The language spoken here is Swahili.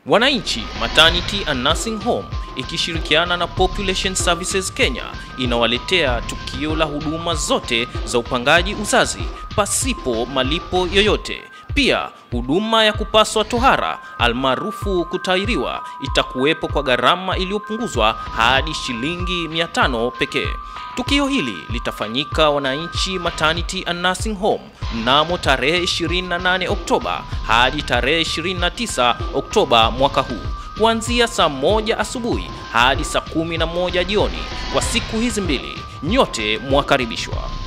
Wananchi Maternity Nursing Home ikishirikiana na Population Services Kenya inawaletea tukio la huduma zote za upangaji uzazi pasipo malipo yoyote. Pia huduma ya kupaswa tohara almaarufu kutairiwa itakuwepo kwa gharama iliyopunguzwa hadi shilingi 500 pekee. Tukio hili litafanyika Wananchi Maternity Nursing Home mnamo tarehe 28 Oktoba hadi tarehe 29 Oktoba mwaka huu, kuanzia saa 1 asubuhi hadi saa 11 jioni. Kwa siku hizi mbili, nyote mwakaribishwa.